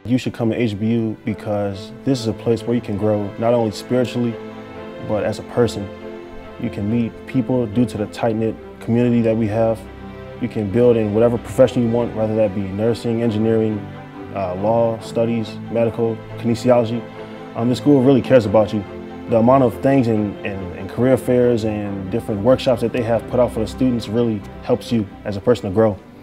You should come to HBU because this is a place where you can grow not only spiritually, but as a person. You can meet people due to the tight-knit community that we have. You can build in whatever profession you want, whether that be nursing, engineering, law, studies, medical, kinesiology. The school really cares about you. The amount of things in career fairs and different workshops that they have put out for the students really helps you as a person to grow.